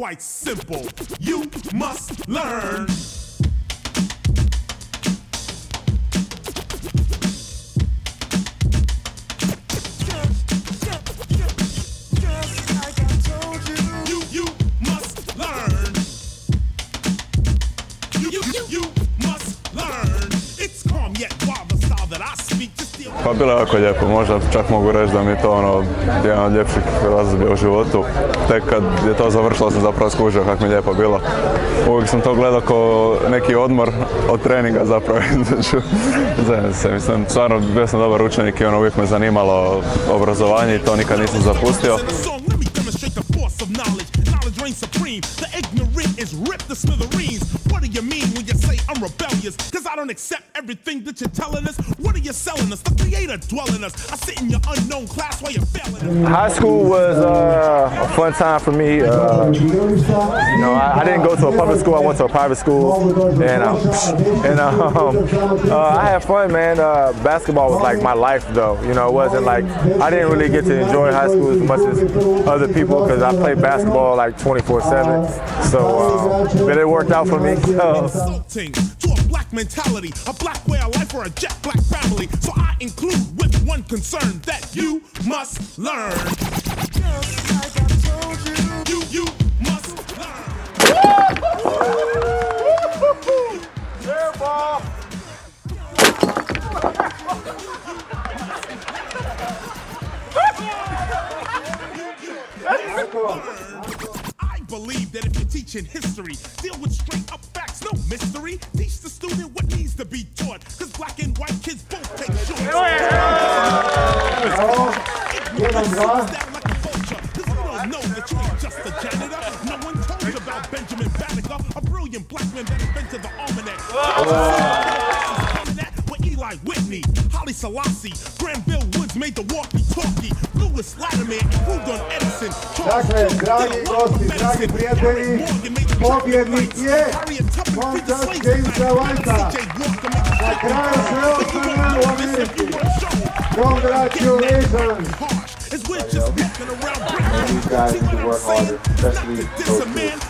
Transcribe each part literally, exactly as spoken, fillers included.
quite simple. You must learn. Pa bilo je jako lijepo, možda čak mogu reći da mi je to ono jedan od ljepših razdoblja u životu. Tek kad je to završilo sam zapravo skužio kako mi je lijepo bilo. Uvijek sam to gledao kao neki odmor od treninga zapravo. se, mislim, stvarno bio sam dobar učenik i ono uvijek me zanimalo obrazovanje i to nikad nisam zapustio. The ignorant is ripped to smithereens. What do you mean when you say I'm rebellious? Cause I don't accept everything that you're telling us. What are you selling us? The creator dwelling us. I sit in your unknown class while you're failing us. High school was uh, a fun time for me. Uh, you know, I, I didn't go to a public school. I went to a private school, and um, and um, uh, I had fun, man. Uh, basketball was like my life, though. You know, it wasn't like I didn't really get to enjoy high school as much as other people because I played basketball like twenty-four seven. So, um, but it worked out for me. So. To a black mentality, a black way of life, or a jet black family. So I include with one concern that you must learn. Just like I told you, you, you must learn. Yeah, ball. I believe that if you're teaching history, deal with straight up facts, no mystery. Teach the student what needs to be taught, cause black and white kids both take short. Ignorance down like a vulture, cause you don't know that you ain't just a janitor. No one told you about Benjamin Banneker, a brilliant black man that invented the almanac. With Eli Whitney, Holly Selassie, Granville Woods made the walkie-talkie. Lewis Latimer improved on Edison. Dakle, dragi gosti, dragi prijatelji, pobjednik je Montas Jamesa Whitea. Na kraju sve ostane u Americi. Congratulations! These guys need to work harder, especially those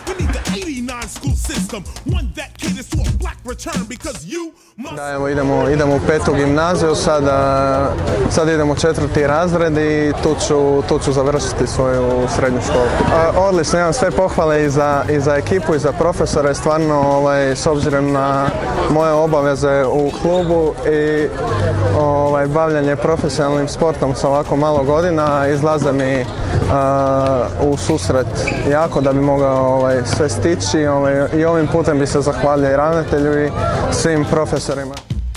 Da, evo idemo, idemo u petu gimnaziju, sada, sad idemo u četvrti razred i tu ću, tu ću završiti svoju srednju školu. Odlično, imam sve pohvale i za, i za ekipu i za profesore, stvarno ovaj, s obzirom na moje obaveze u klubu i ovaj, bavljanje profesionalnim sportom sa ovako malo godina, izlaze mi uh, u susret jako da bi mogao ovaj, sve stići ovaj, i ovim putem bi se zahvalio i ravnatelju i svim profesorima.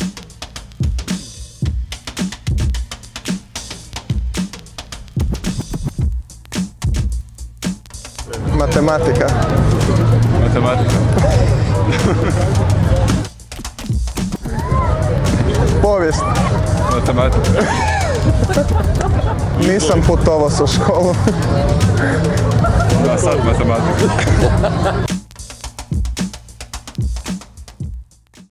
Matematika. Matematika. Povijest. Matematika. Nisam putovao sa školom. Da, sad matematika.